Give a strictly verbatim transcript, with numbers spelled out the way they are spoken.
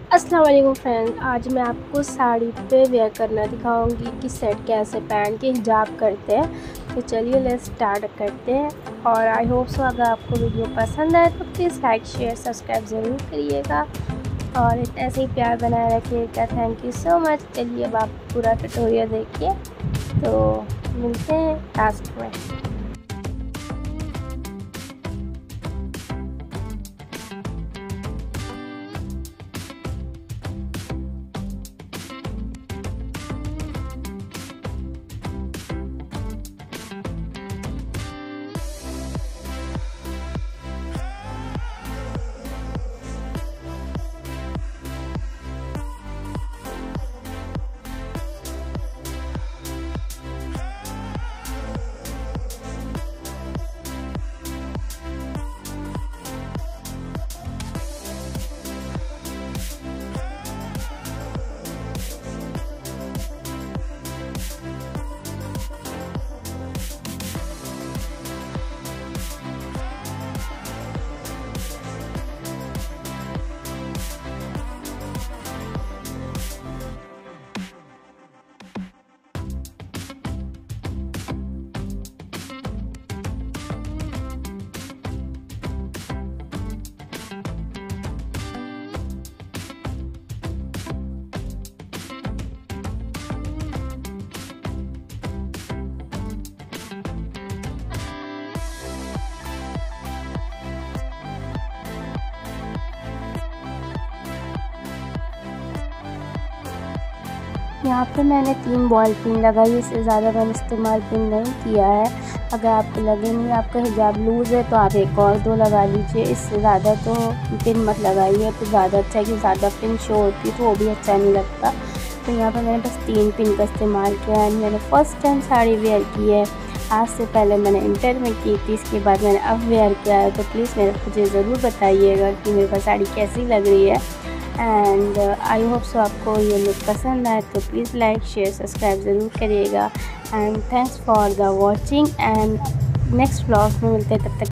अस्सलाम वालेकुम फ्रेंड्स, आज मैं आपको साड़ी पे वेयर करना दिखाऊंगी कि सेट कैसे पहन के हिजाब करते हैं। तो चलिए लेट्स स्टार्ट करते हैं। और आई होप सो अगर आपको वीडियो पसंद आए तो प्लीज़ लाइक शेयर सब्सक्राइब ज़रूर करिएगा और ऐसे ही प्यार बनाए रखिएगा। Thank you so much. चलिए अब आप पूरा ट्यूटोरियल देखिए। तो मिलते हैं लास्ट में। यहाँ पे मैंने तीन बॉल पिन लगाई, इससे ज़्यादा मैंने इस्तेमाल पिन नहीं किया है। अगर आपको लगे नहीं आपका हिजाब लूज़ है तो आप एक और दो लगा लीजिए, इससे ज़्यादा तो पिन मत लगाइए, तो ज़्यादा अच्छा है कि ज़्यादा पिन शो होती तो वो भी अच्छा नहीं लगता। तो यहाँ पे मैंने बस तीन पिन का इस्तेमाल किया है। मैंने फ़र्स्ट टाइम साड़ी वेयर की है, आज से पहले मैंने इंटर में की थी, इसके बाद मैंने अब वेयर किया है। तो प्लीज़ मेरे मुझे ज़रूर बताइएगा कि मेरे पास साड़ी कैसी लग रही है। एंड आई होप सो आपको ये लुक पसंद आए तो प्लीज़ लाइक शेयर सब्सक्राइब ज़रूर करिएगा। And thanks for the watching and next vlog में मिलते हैं, तब तक